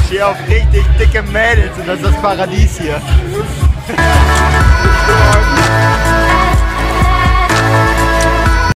stehe auf richtig dicke Mädels und das ist das Paradies hier.